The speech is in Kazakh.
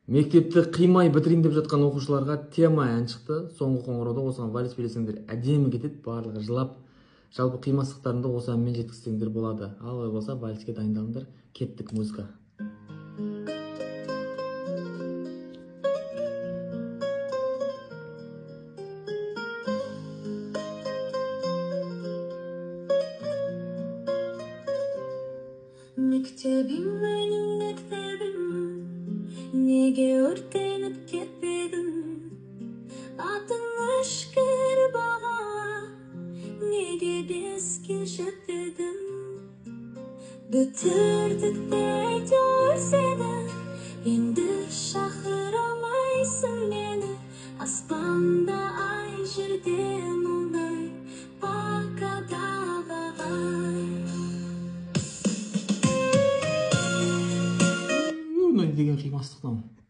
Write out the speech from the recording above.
Мектепті қимай бітірейін деп жатқан оқушыларға тема ән шықты. Соңғы қоңырауда осыған вальс билесеңдер әдемі кетеді, барлығы жылап. Жалпы қимастықтарында осы әнмен жеткізсеңдер болады. Ал олай болса вальске дайындалыңдар. Кеттік, музыка. Мектебim менің мектебім, неге өртеніп кетпедің? Атың өшкір баға, неге беске жетпедің? Бітірдік те әйтеуір сені, енді шақырамайсың мені. Аспанда ай, жерде мұндай, покадағы ай. Не деген қимастық мынау.